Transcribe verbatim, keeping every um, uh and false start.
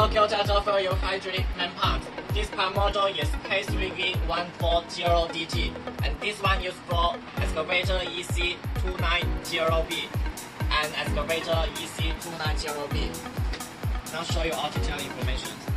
Tokyo Charger for your hydraulic main part. This part model is K three V one four zero D G, and this one is for excavator E C two nine zero B and excavator E C two nine zero B. Now show you all detailed information.